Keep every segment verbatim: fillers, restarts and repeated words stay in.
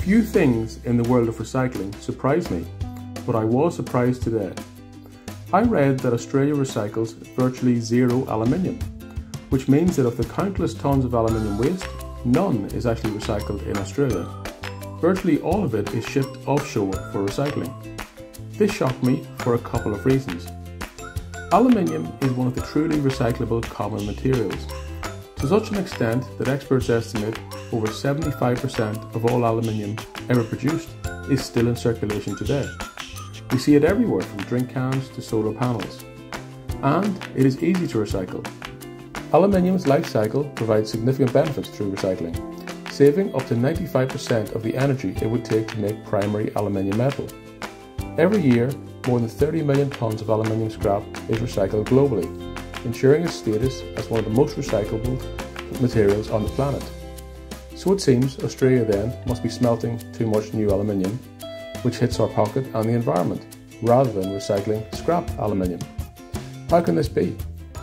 Few things in the world of recycling surprise me, but I was surprised today. I read that Australia recycles virtually zero aluminium, which means that of the countless tons of aluminium waste, none is actually recycled in Australia. Virtually all of it is shipped offshore for recycling. This shocked me for a couple of reasons. Aluminium is one of the truly recyclable common materials, to such an extent that experts estimate over seventy-five percent of all aluminium ever produced is still in circulation today. We see it everywhere from drink cans to solar panels. And it is easy to recycle. Aluminium's life cycle provides significant benefits through recycling, saving up to ninety-five percent of the energy it would take to make primary aluminium metal. Every year, more than thirty million tonnes of aluminium scrap is recycled globally, ensuring its status as one of the most recyclable materials on the planet. So it seems Australia then must be smelting too much new aluminium, which hits our pocket and the environment, rather than recycling scrap aluminium. How can this be?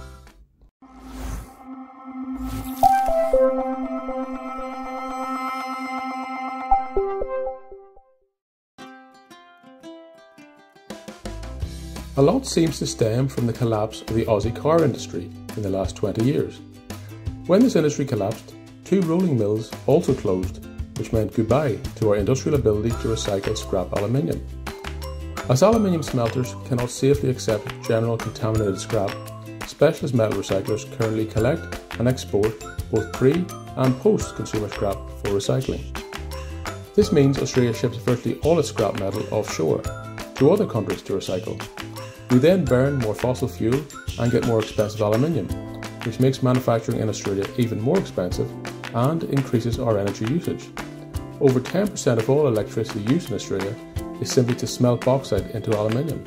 A lot seems to stem from the collapse of the Aussie car industry in the last twenty years. When this industry collapsed, two rolling mills also closed, which meant goodbye to our industrial ability to recycle scrap aluminium. As aluminium smelters cannot safely accept general contaminated scrap, specialist metal recyclers currently collect and export both pre- and post-consumer scrap for recycling. This means Australia ships virtually all its scrap metal offshore to other countries to recycle. We then burn more fossil fuel and get more expensive aluminium, which makes manufacturing in Australia even more expensive and increases our energy usage. Over ten percent of all electricity used in Australia is simply to smelt bauxite into aluminium.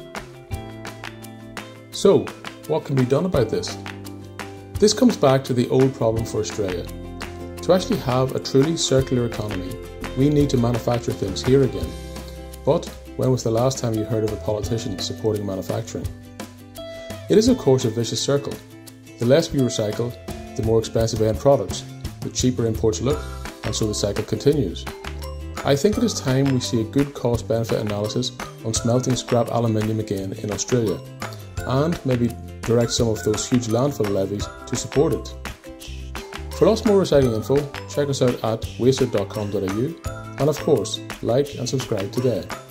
So, what can be done about this? This comes back to the old problem for Australia. To actually have a truly circular economy, we need to manufacture things here again. But when was the last time you heard of a politician supporting manufacturing? It is of course a vicious circle. The less we recycle, the more expensive end products, the cheaper imports look, and so the cycle continues. I think it is time we see a good cost-benefit analysis on smelting scrap aluminium again in Australia, and maybe direct some of those huge landfill levies to support it. For lots more recycling info, check us out at wasted dot com dot a u, and of course, like and subscribe today.